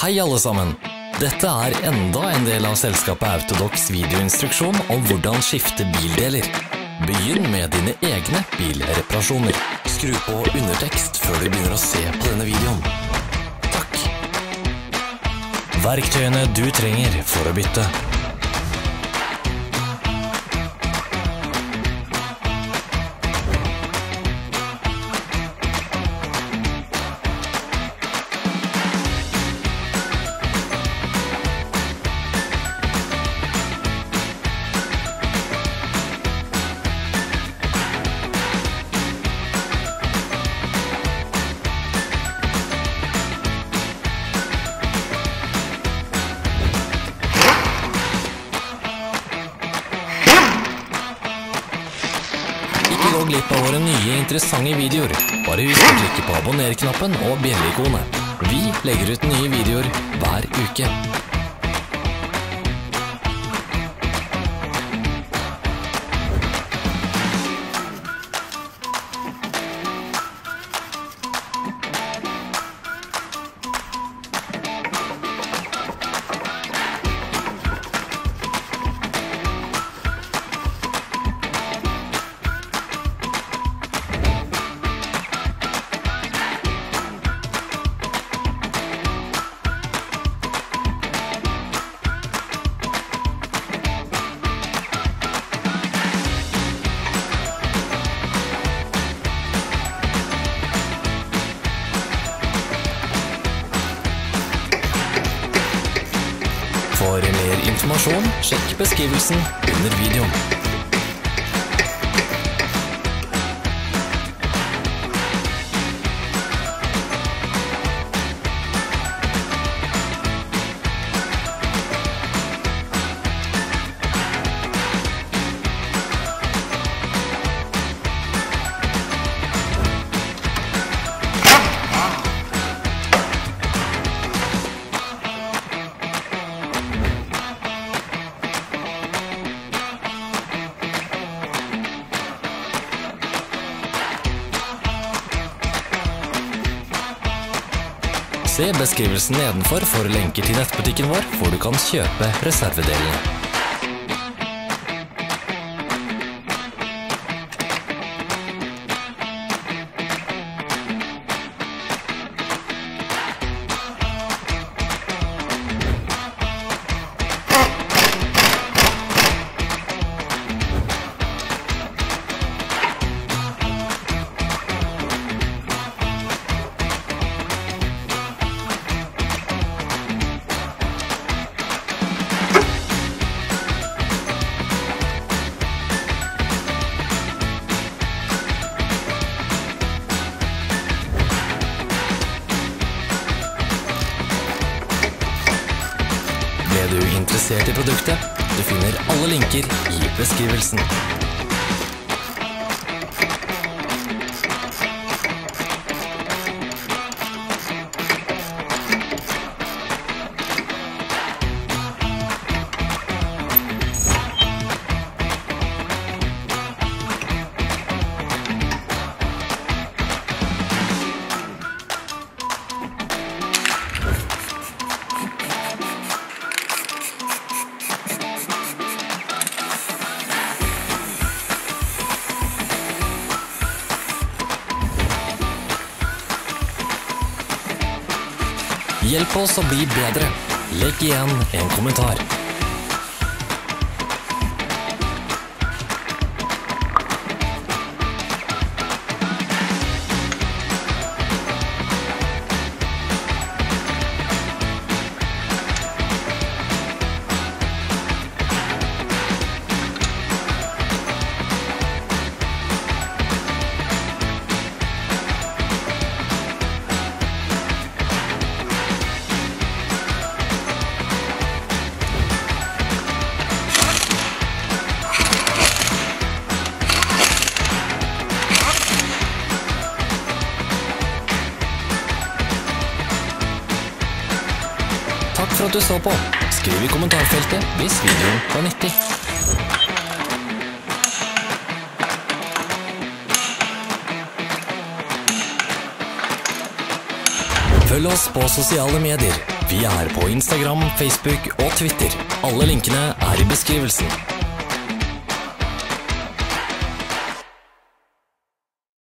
Hei alle sammen! Dette er enda en del av selskapet Autodocs videoinstruksjon om hvordan skifte bildeler. Begynn med dine egne bilreparasjoner. Skru på undertekst før du begynner å se på denne videoen. Takk! Verktøyene du trenger for å bytte. Ikke gå glipp av våre nye interessante videoer. Bare husk å klikke på abonner-knappen og bjelle-ikonet. Vi legger ut nye videoer hver uke. For mer informasjon, sjekk beskrivelsen under videoen. Se beskrivelsen nedenfor for lenker til nettbutikken vår, hvor du kan kjøpe reservedelene. Er du interessert i produktet? Du finner alle linker i beskrivelsen. Hjelp oss å bli bedre. Legg igjen en kommentar. Takk for at du så på. Skriv i kommentarfeltet hvis videoen var nyttig. Følg oss på sosiale medier. Vi er på Instagram, Facebook og Twitter. Alle linkene er i beskrivelsen.